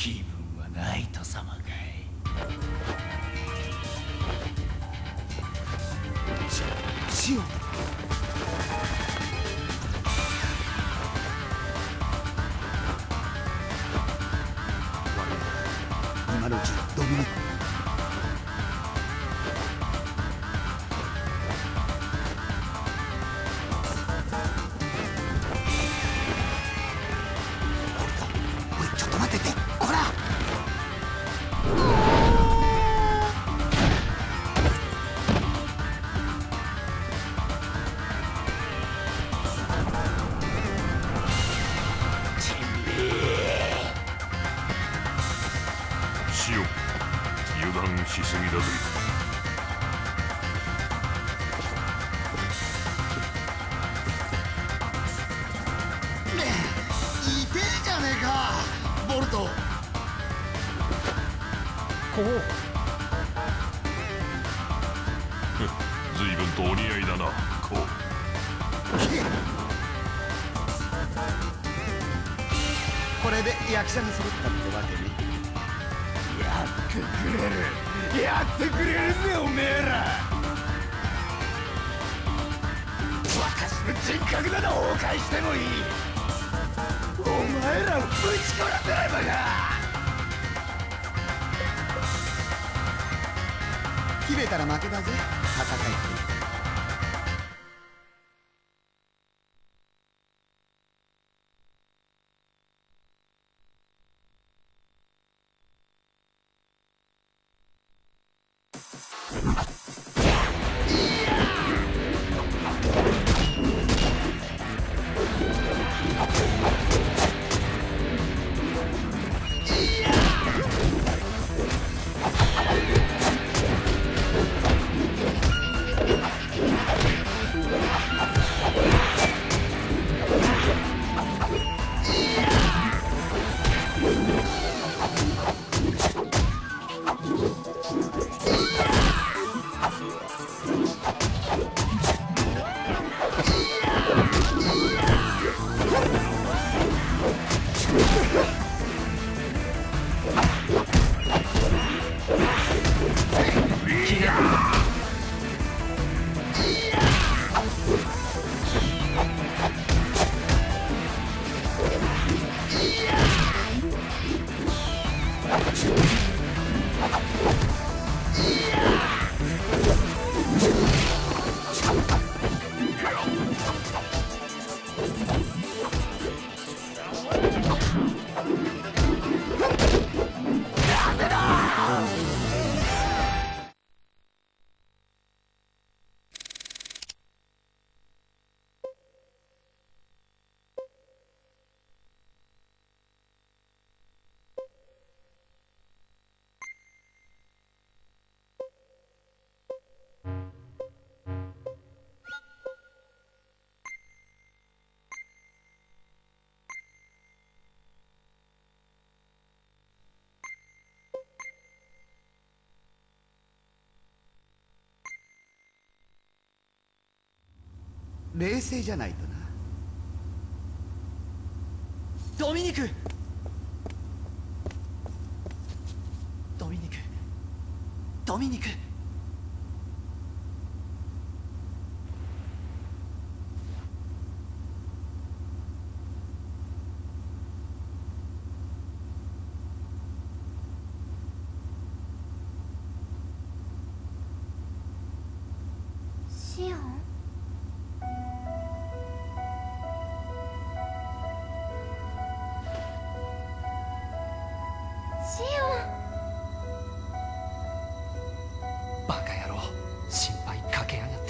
気分はナイト様かい。 シオン。今のうちドミニク。おい、ちょっと待ってて、こら。 シオン、油断しすぎだぜ。 痛えじゃねえか、ボルト。 こう。 ずいぶんとお似合いだな、こう。 これで役者が揃ったってわけね。 やってくれる、やってくれるぜおめえら。私の人格など崩壊してもいい。お前らをぶち殺せればな。 切れたら負けだぜ、戦いって。冷静じゃないとな。 ドミニク。ドミニク。ドミニク。 シオン。シオン。 バカ野郎、心配かけやがって。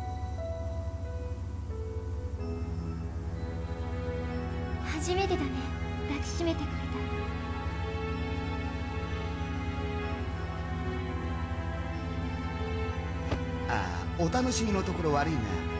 初めてだね、抱きしめてくれああ、お楽しみのところ悪い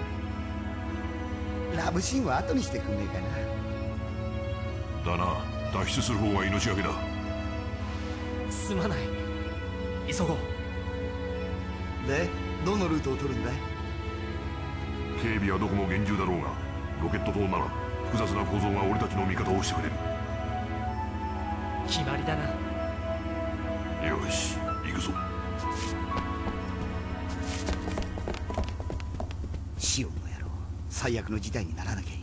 な。ラブシーンは後にしてくんねえかな。 だな、脱出する方が命がけだ。 すまない、急ごう。 で、どのルートを取るんだい？ 警備はどこも厳重だろうが、ロケット塔なら複雑な構造が俺たちの味方をしてくれる。 決まりだな。 よし行くぞ。 シオンの野郎、最悪の事態にならなきゃいい。